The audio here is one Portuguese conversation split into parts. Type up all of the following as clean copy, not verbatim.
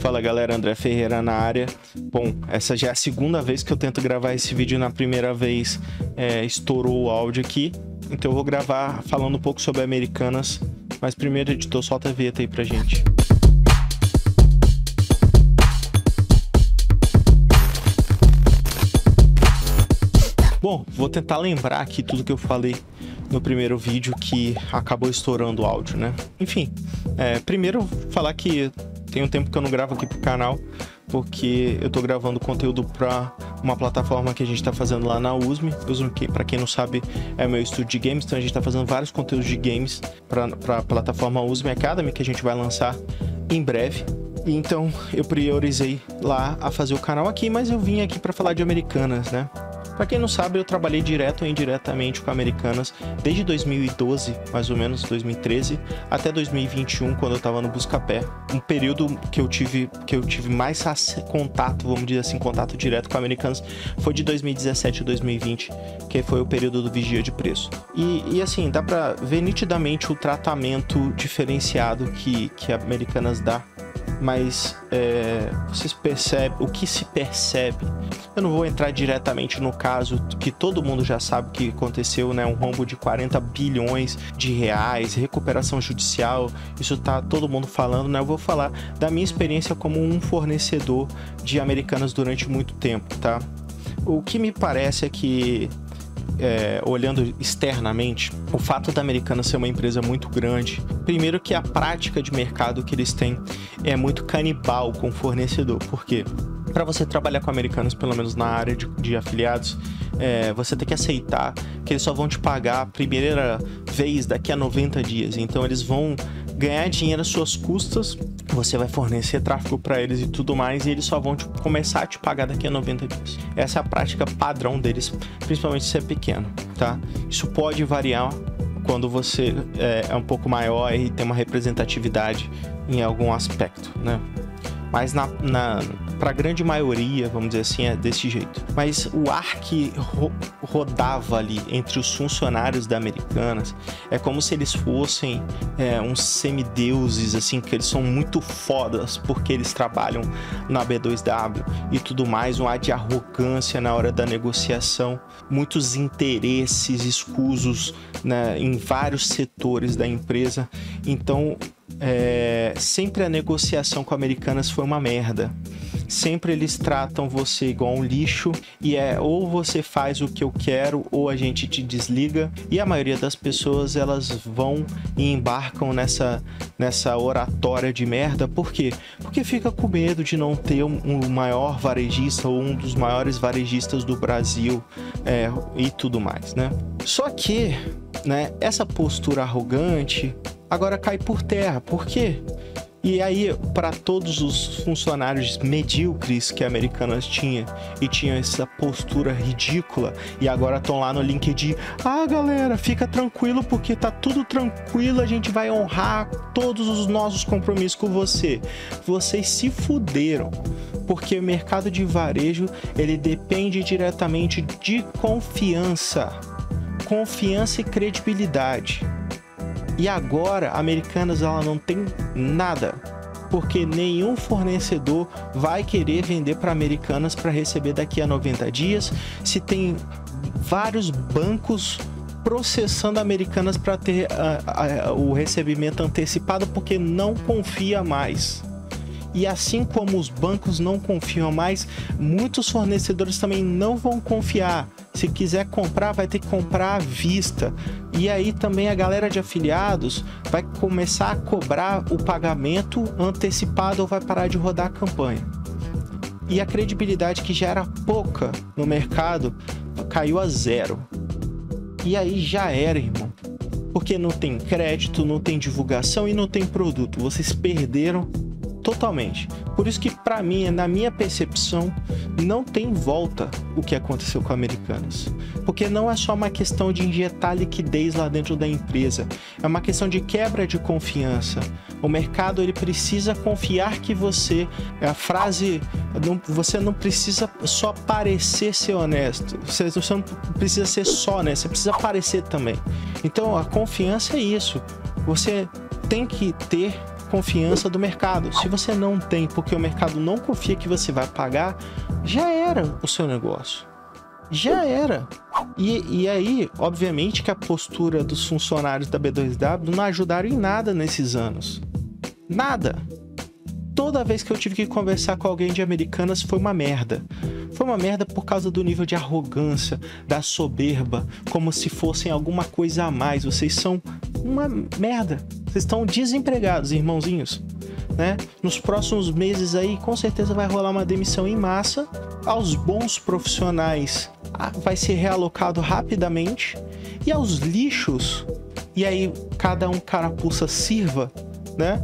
Fala galera, André Ferreira na área. Bom, essa já é a segunda vez que eu tento gravar esse vídeo. Na primeira vez estourou o áudio aqui, então eu vou gravar falando um pouco sobre Americanas. Mas primeiro, editor, solta a vinheta aí pra gente. Bom, vou tentar lembrar aqui tudo que eu falei no primeiro vídeo que acabou estourando o áudio, né? Enfim, primeiro falar que tem um tempo que eu não gravo aqui pro canal, porque eu tô gravando conteúdo para uma plataforma que a gente tá fazendo lá na USM. USM, que para quem não sabe, é meu estúdio de games, então a gente tá fazendo vários conteúdos de games para a plataforma USM Academy, que a gente vai lançar em breve. Então eu priorizei lá a fazer o canal aqui, mas eu vim aqui para falar de Americanas, né? Para quem não sabe, eu trabalhei direto ou indiretamente com Americanas desde 2012, mais ou menos, 2013, até 2021, quando eu estava no Buscapé. Um período que eu tive mais contato, vamos dizer assim, contato direto com Americanas, foi de 2017 a 2020, que foi o período do vigia de preço. E assim, dá para ver nitidamente o tratamento diferenciado que a Americanas dá. Mas vocês percebem o que se percebe. Eu não vou entrar diretamente no caso que todo mundo já sabe que aconteceu, né? Um rombo de 40 bilhões de reais, recuperação judicial, isso tá todo mundo falando, né? Eu vou falar da minha experiência como um fornecedor de Americanas durante muito tempo, tá? O que me parece é que olhando externamente, o fato da Americanas ser uma empresa muito grande, primeiro que a prática de mercado que eles têm é muito canibal com o fornecedor. Por quê? Para você trabalhar com Americanas, pelo menos na área de afiliados, você tem que aceitar que eles só vão te pagar a primeira vez daqui a 90 dias. Então eles vão ganhar dinheiro às suas custas, você vai fornecer tráfego para eles e tudo mais, e eles só vão começar a te pagar daqui a 90 dias. Essa é a prática padrão deles, principalmente se é pequeno, tá? Isso pode variar quando você é um pouco maior e tem uma representatividade em algum aspecto, né? Mas para a grande maioria, vamos dizer assim, é desse jeito. Mas o ar que rodava ali entre os funcionários da Americanas é como se eles fossem uns semideuses, assim, que eles são muito fodas porque eles trabalham na B2W e tudo mais, um ar de arrogância na hora da negociação, muitos interesses escusos, né, em vários setores da empresa. Então sempre a negociação com Americanas foi uma merda. Sempre eles tratam você igual um lixo e ou você faz o que eu quero ou a gente te desliga. E a maioria das pessoas, elas vão e embarcam nessa oratória de merda. Por quê? Porque fica com medo de não ter um maior varejista ou um dos maiores varejistas do Brasil e tudo mais, né? Só que, né, essa postura arrogante agora cai por terra. Por quê? E aí, para todos os funcionários medíocres que a Americanas tinha e tinham essa postura ridícula e agora estão lá no LinkedIn, galera, fica tranquilo porque tá tudo tranquilo, a gente vai honrar todos os nossos compromissos com você. Vocês se fuderam, porque o mercado de varejo, ele depende diretamente de confiança e credibilidade. E agora, a Americanas, ela não tem nada, porque nenhum fornecedor vai querer vender para Americanas para receber daqui a 90 dias, se tem vários bancos processando Americanas para ter o recebimento antecipado, porque não confia mais. E assim como os bancos não confiam mais, muitos fornecedores também não vão confiar. Se quiser comprar, vai ter que comprar à vista. E aí também a galera de afiliados vai começar a cobrar o pagamento antecipado ou vai parar de rodar a campanha. E a credibilidade, que já era pouca no mercado, caiu a zero. E aí já era, irmão. Porque não tem crédito, não tem divulgação e não tem produto. Vocês perderam totalmente. Por isso que, para mim, na minha percepção, não tem volta o que aconteceu com a Americanas. Porque não é só uma questão de injetar liquidez lá dentro da empresa. É uma questão de quebra de confiança. O mercado, ele precisa confiar que você... A frase... Você não precisa só parecer ser honesto. Você não precisa ser só honesto. Você precisa parecer também. Então, a confiança é isso. Você tem que ter confiança do mercado. Se você não tem, porque o mercado não confia que você vai pagar, já era o seu negócio. Já era. E aí, obviamente que a postura dos funcionários da B2W não ajudaram em nada nesses anos. Nada. Toda vez que eu tive que conversar com alguém de Americanas foi uma merda. Foi uma merda por causa do nível de arrogância, da soberba, como se fossem alguma coisa a mais. Vocês são uma merda. Vocês estão desempregados, irmãozinhos. Né? Nos próximos meses aí, com certeza vai rolar uma demissão em massa. Aos bons profissionais vai ser realocado rapidamente. E aos lixos, e aí cada um carapuça sirva, né?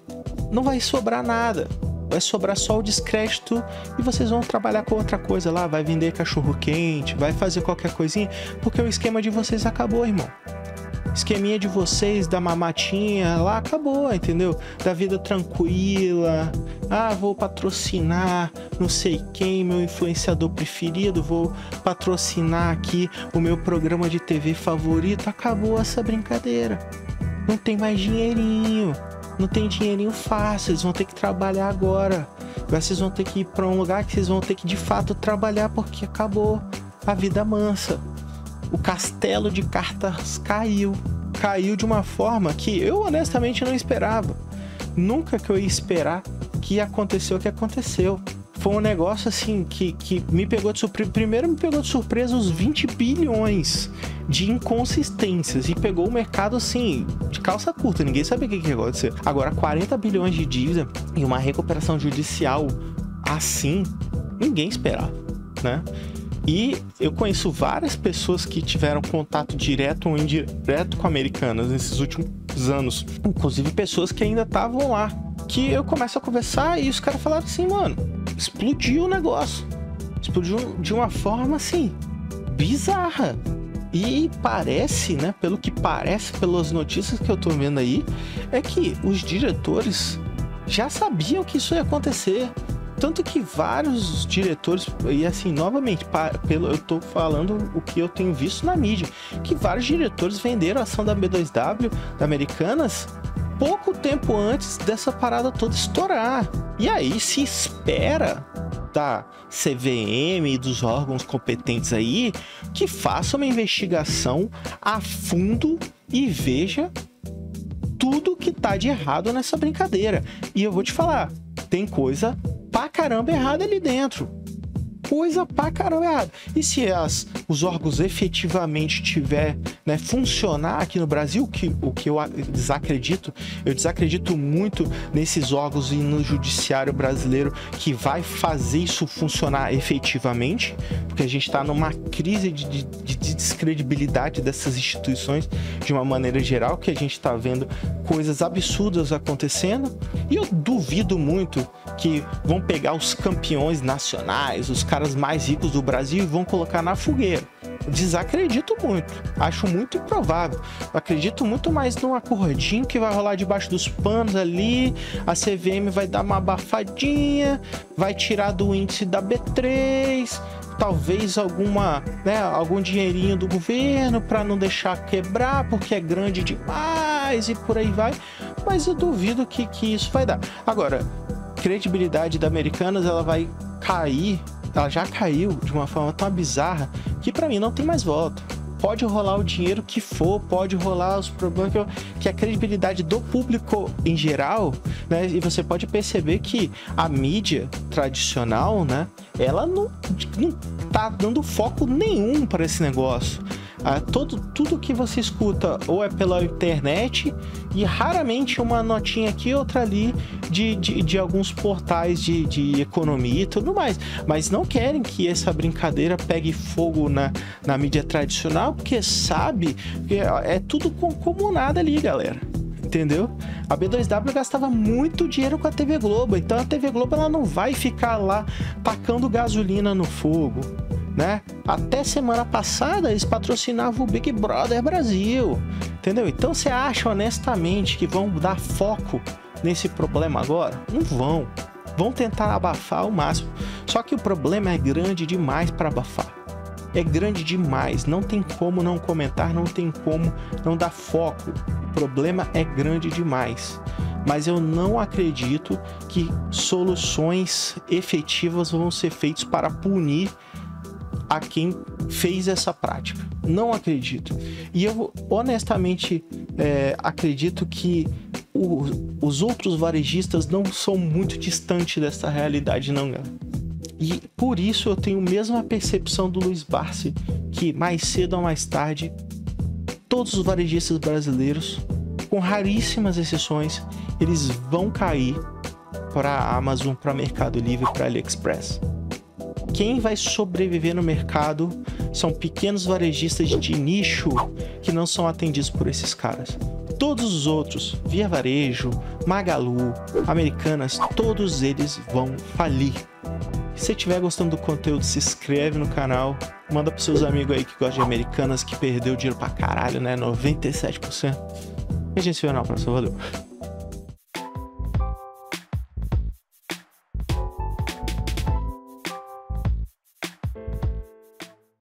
Não vai sobrar nada. Vai sobrar só o descrédito e vocês vão trabalhar com outra coisa lá. Vai vender cachorro quente, vai fazer qualquer coisinha, porque o esquema de vocês acabou, irmão. Esqueminha de vocês, da mamatinha, lá acabou, entendeu? Da vida tranquila. Ah, vou patrocinar não sei quem, meu influenciador preferido, vou patrocinar aqui o meu programa de TV favorito. Acabou essa brincadeira. Não tem mais dinheirinho. Não tem dinheirinho fácil, eles vão ter que trabalhar agora. Vocês vão ter que ir para um lugar que vocês vão ter que de fato trabalhar, porque acabou a vida mansa. O castelo de cartas caiu. Caiu de uma forma que eu honestamente não esperava. Nunca que eu ia esperar que ia acontecer o que aconteceu. Foi um negócio assim que me pegou de surpresa. Primeiro me pegou de surpresa os 20 bilhões de inconsistências e pegou o mercado assim de calça curta, ninguém sabia o que ia acontecer. Agora 40 bilhões de dívida e uma recuperação judicial assim, ninguém esperava, né? E eu conheço várias pessoas que tiveram contato direto ou indireto com Americanas nesses últimos anos, inclusive pessoas que ainda estavam lá, que eu começo a conversar e os caras falaram assim, mano, explodiu o negócio, explodiu de uma forma assim bizarra. E parece, né, pelo que parece, pelas notícias que eu tô vendo aí, é que os diretores já sabiam que isso ia acontecer. Tanto que vários diretores, e assim, novamente, eu tô falando o que eu tenho visto na mídia, que vários diretores venderam a ação da B2W, da Americanas, pouco tempo antes dessa parada toda estourar. E aí se espera da CVM e dos órgãos competentes aí que faça uma investigação a fundo e veja tudo que tá de errado nessa brincadeira. E eu vou te falar, tem coisa pra caramba errada ali dentro. Coisa pra caramba errada. E se os órgãos efetivamente tiver, né, funcionar aqui no Brasil, o que eu desacredito muito nesses órgãos e no judiciário brasileiro que vai fazer isso funcionar efetivamente, porque a gente está numa crise de descredibilidade dessas instituições de uma maneira geral, que a gente está vendo coisas absurdas acontecendo, e eu duvido muito que vão pegar os campeões nacionais, os caras mais ricos do Brasil e vão colocar na fogueira. Desacredito muito, acho muito improvável. Acredito muito mais num acordinho que vai rolar debaixo dos panos ali, a CVM vai dar uma abafadinha, vai tirar do índice da B3, talvez algum dinheirinho do governo para não deixar quebrar, porque é grande demais e por aí vai, mas eu duvido que isso vai dar. Agora, credibilidade da Americanas, ela vai cair, ela já caiu de uma forma tão bizarra que para mim não tem mais volta. Pode rolar o dinheiro que for, pode rolar os problemas que a credibilidade do público em geral, né? E você pode perceber que a mídia tradicional, né? Ela não tá dando foco nenhum para esse negócio. Tudo que você escuta ou é pela internet e raramente uma notinha aqui, outra ali de alguns portais de economia e tudo mais, mas não querem que essa brincadeira pegue fogo na mídia tradicional, porque sabe que é tudo comunado ali, galera, entendeu? A B2W gastava muito dinheiro com a TV Globo, então a TV Globo ela não vai ficar lá tacando gasolina no fogo, né? Até semana passada eles patrocinavam o Big Brother Brasil, entendeu? Então você acha honestamente que vão dar foco nesse problema agora? Não vão. Vão tentar abafar ao máximo. Só que o problema é grande demais para abafar. É grande demais. Não tem como não comentar, não tem como não dar foco. O problema é grande demais. mas eu não acredito que soluções efetivas vão ser feitas para punir a quem fez essa prática. Não acredito. E eu honestamente acredito que os outros varejistas não são muito distantes dessa realidade, não, galera. E por isso eu tenho a mesma percepção do Luiz Barsi, que mais cedo ou mais tarde, todos os varejistas brasileiros, com raríssimas exceções, eles vão cair para a Amazon, para Mercado Livre, para AliExpress. Quem vai sobreviver no mercado são pequenos varejistas de nicho que não são atendidos por esses caras. Todos os outros, Via Varejo, Magalu, Americanas, todos eles vão falir. Se você estiver gostando do conteúdo, se inscreve no canal, manda para seus amigos aí que gostam de Americanas, que perdeu dinheiro pra caralho, né? 97%. E a gente se vê na próxima, valeu!